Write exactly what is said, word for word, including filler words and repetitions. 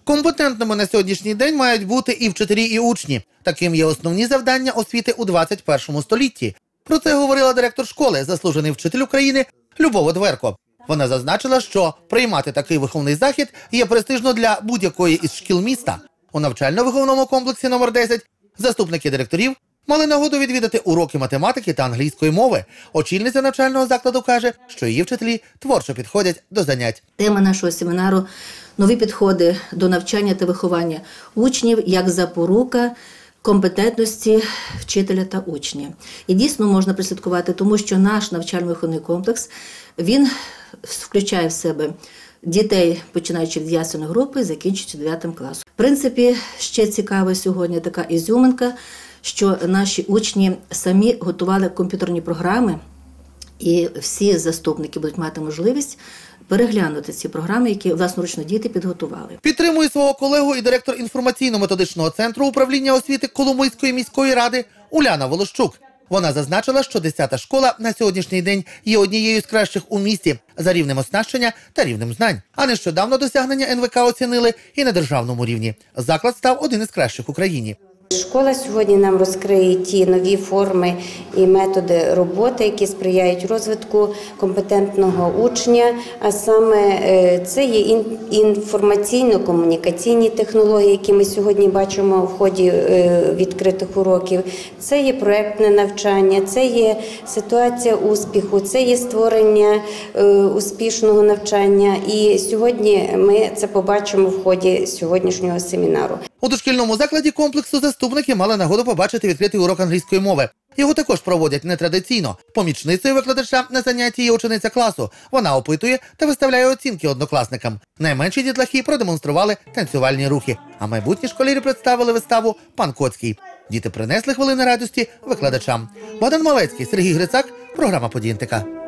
Компетентними на сьогоднішній день мають бути і вчителі, і учні. Таким є основні завдання освіти у двадцять першому столітті. Про це говорила директор школи, заслужений вчитель України Любов Одверко. Вона зазначила, що приймати такий виховний захід є престижно для будь-якої із шкіл міста. У навчально-виховному комплексі номер десять заступники директорів мали нагоду відвідати уроки математики та англійської мови. Очільниця навчального закладу каже, що її вчителі творчо підходять до занять. Тема нашого семінару – нові підходи до навчання та виховання учнів як запорука компетентності вчителя та учня. І дійсно можна прослідкувати, тому що наш навчально-виховний комплекс, він включає в себе дітей, починаючи від ясельної групи, закінчуючи дев'ятим класом. В принципі, ще цікава сьогодні така ізюминка, що наші учні самі готували комп'ютерні програми, і всі заступники будуть мати можливість переглянути ці програми, які власноручно діти підготували. Підтримує свого колегу і директор інформаційно-методичного центру управління освіти Коломийської міської ради Уляна Волощук. Вона зазначила, що десята школа на сьогоднішній день є однією з кращих у місті за рівнем оснащення та рівнем знань. А нещодавно досягнення ен ве ка оцінили і на державному рівні. Заклад став один із кращих в Україні. Школа сьогодні нам розкриє ті нові форми і методи роботи, які сприяють розвитку компетентного учня, а саме це є інформаційно-комунікаційні технології, які ми сьогодні бачимо в ході відкритих уроків, це є проєктне навчання, це є ситуація успіху, це є створення успішного навчання. І сьогодні ми це побачимо в ході сьогоднішнього семінару. У дошкільному закладі комплексу заступники мали нагоду побачити відкритий урок англійської мови. Його також проводять нетрадиційно. Помічницею викладача на занятті є учениця класу. Вона опитує та виставляє оцінки однокласникам. Найменші дітлахи продемонстрували танцювальні рухи, а майбутні школярі представили виставу «Пан Коцький». Діти принесли хвилини радості викладачам. Богдан Малецький, Сергій Грицак, програма «Події ен те ка».